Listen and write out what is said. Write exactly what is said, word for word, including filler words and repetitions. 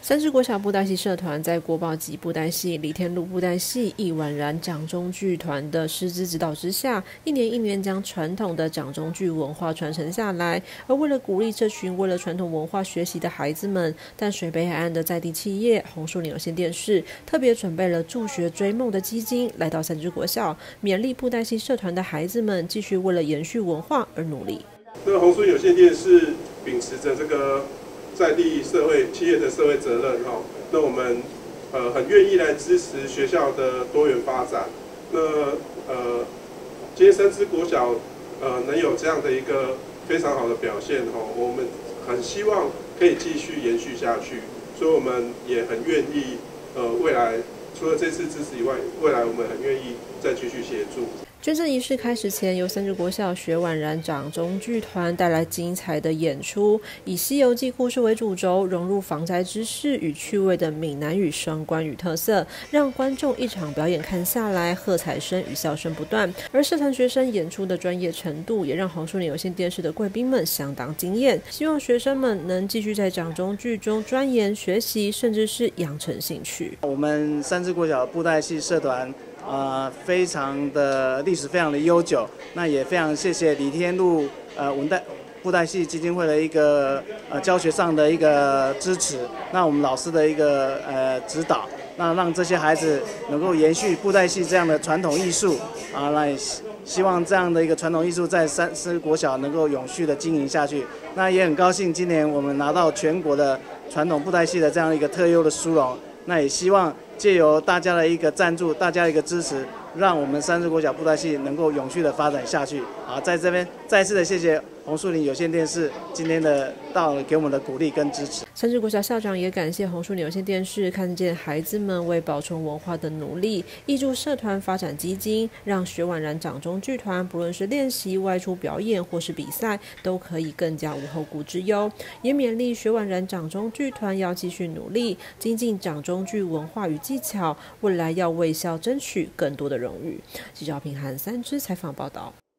三支国小布袋戏社团在国宝级布袋戏、李天禄布袋戏、易婉然掌中剧团的师资指导之下，一年一年将传统的掌中剧文化传承下来。而为了鼓励这群为了传统文化学习的孩子们，淡水北海岸的在地企业红树林有线电视特别准备了助学追梦的基金，来到三支国小，勉励布袋戏社团的孩子们继续为了延续文化而努力。 那红树林有线电视秉持着这个在地社会企业的社会责任哈，那我们呃很愿意来支持学校的多元发展。那呃，今天三支国小呃能有这样的一个非常好的表现哈，我们很希望可以继续延续下去，所以我们也很愿意呃未来除了这次支持以外，未来我们很愿意再继续协助。 捐赠仪式开始前，由三支国小学婉然掌中剧团带来精彩的演出，以《西游记》故事为主轴，融入防灾知识与趣味的闽南语双关语特色，让观众一场表演看下来，喝彩声与笑声不断。而社团学生演出的专业程度，也让红树林有线电视的贵宾们相当惊艳。希望学生们能继续在掌中剧中钻研学习，甚至是养成兴趣。 我们三支国小布袋戏社团。呃，非常的历史非常的悠久，那也非常谢谢李天禄呃文代布袋戏基金会的一个呃教学上的一个支持，那我们老师的一个呃指导，那让这些孩子能够延续布袋戏这样的传统艺术啊，那也希望这样的一个传统艺术在三支国小能够永续的经营下去。那也很高兴今年我们拿到全国的传统布袋戏的这样一个特优的殊荣，那也希望借由大家的一个赞助，大家的一个支持，让我们三支国小布袋戏能够永续的发展下去。好，在这边再次的谢谢红树林有线电视今天的到给我们的鼓励跟支持。 三支国小校长也感谢红树林有线电视看见孩子们为保存文化的努力，挹注社团发展基金，让学婉然掌中剧团不论是练习、外出表演或是比赛，都可以更加无后顾之忧。也勉励学婉然掌中剧团要继续努力，精进掌中剧文化与技巧，未来要为校争取更多的荣誉。记者平涵三支采访报道。